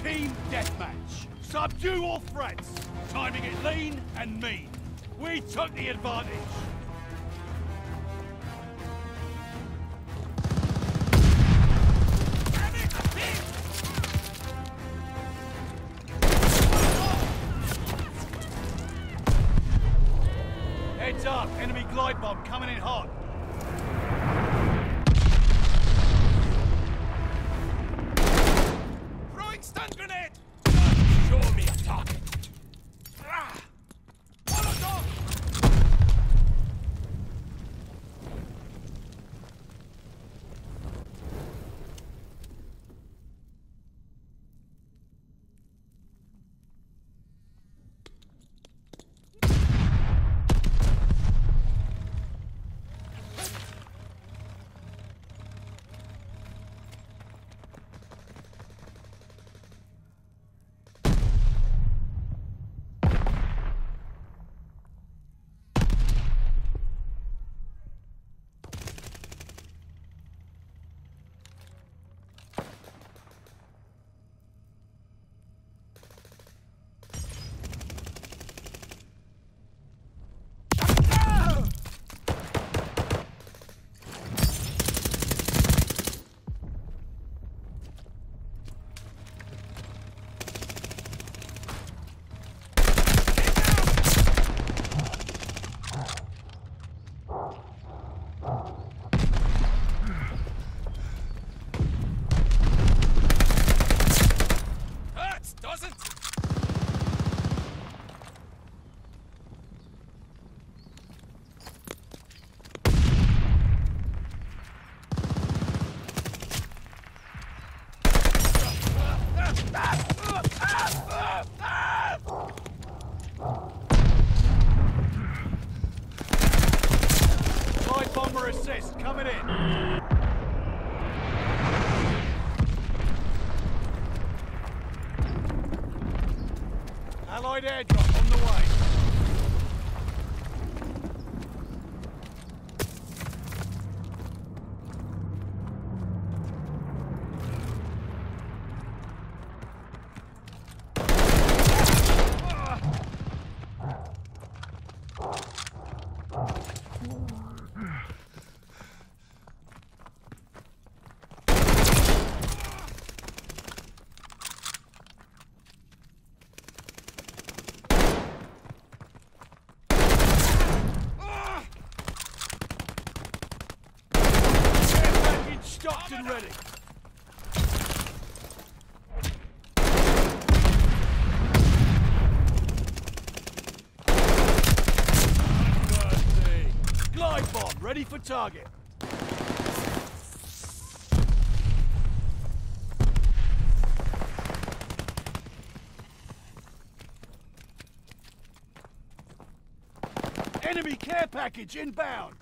Team deathmatch. Subdue all threats. Time to get lean and mean. We took the advantage. Heads up, enemy glide bomb coming in hot. Throwing stun grenade! Show me a target. Molotov! Glide bomber assist coming in. Allied airdrop on the way. Stocked and ready. Glide bomb ready for target. Enemy care package inbound.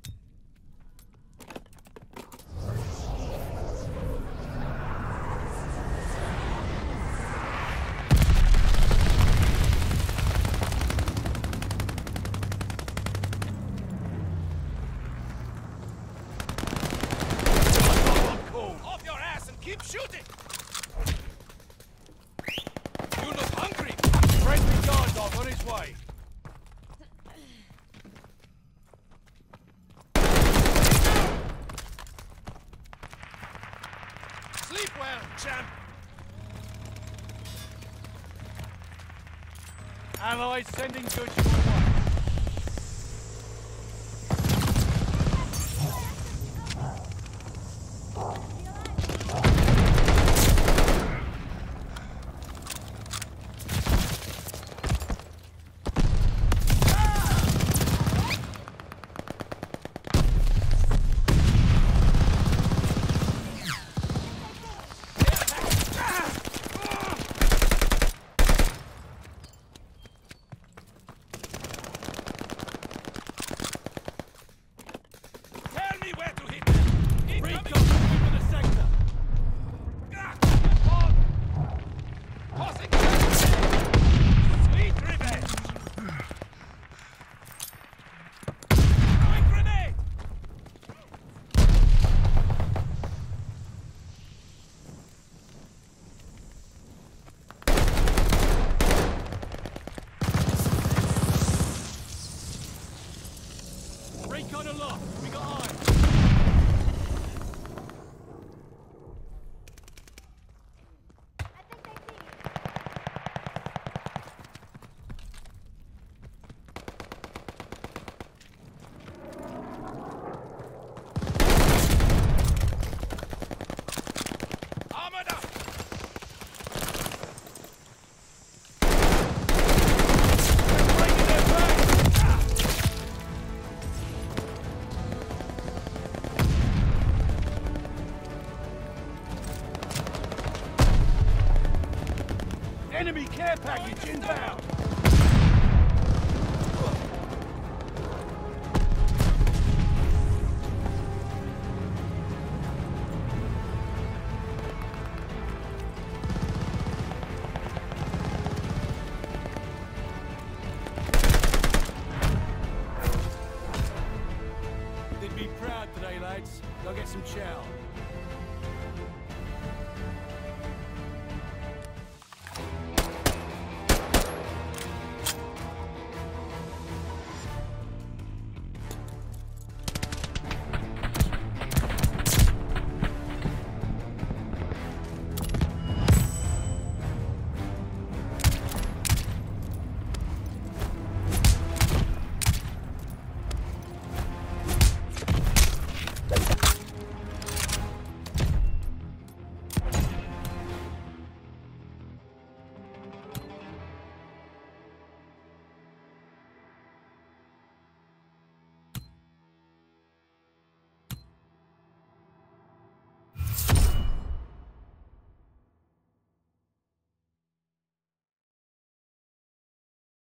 Keep shooting! You look hungry! Friendly guard dog on his way. Sleep well, champ! Allies sending goods your way. Recon aloft. We got eyes. Armored up! Breaking their backs. Enemy care package inbound. They'd be proud today, lads. Go get some chow.